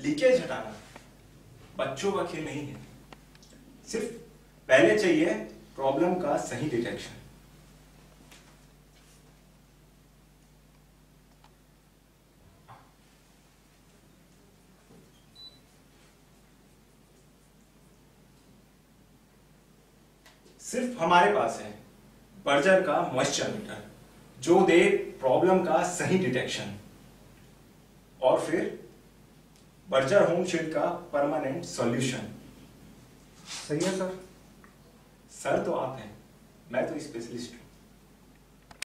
Leakage हटाना बच्चों का खेल नहीं है। सिर्फ पहले चाहिए प्रॉब्लम का सही डिटेक्शन। सिर्फ हमारे पास है बर्जर का मॉइस्चर मीटर जो दे प्रॉब्लम का सही डिटेक्शन, और फिर बर्जर होम शील्ड का परमानेंट सॉल्यूशन। सही है सर। सर तो आप हैं, मैं तो स्पेशलिस्ट हूं।